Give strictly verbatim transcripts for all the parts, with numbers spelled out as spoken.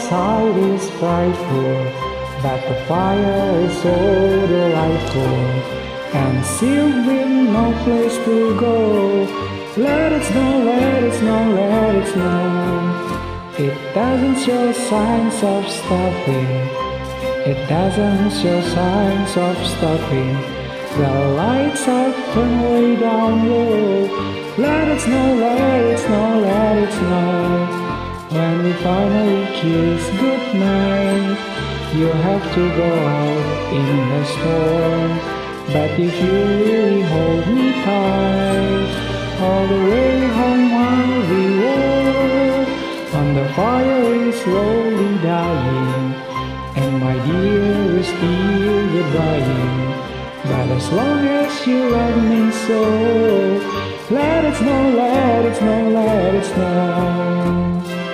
outside is frightful, but the fire is so delightful, and sealed with no place to go. Let it snow, let it snow, let it snow. It doesn't show signs of stopping. It doesn't show signs of stopping. The lights are turned way down low. Let it snow, let it snow, let it snow. When we finally kiss goodnight, you have to go out in the storm. But if you really hold me tight, all the way home I'll be warm. And the fire is slowly dying, and my dear is still goodbying. But as long as you love me so, let it snow, let it snow, let it snow.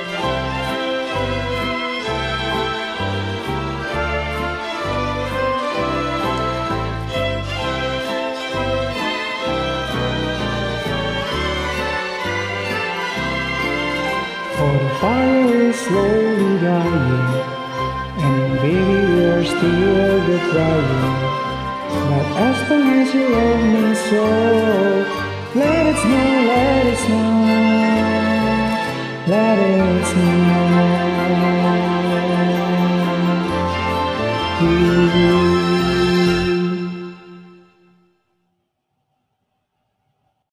For the fire is slowly dying, and baby we're still crying. But as long as you love me so, let it snow, let it snow, let it snow.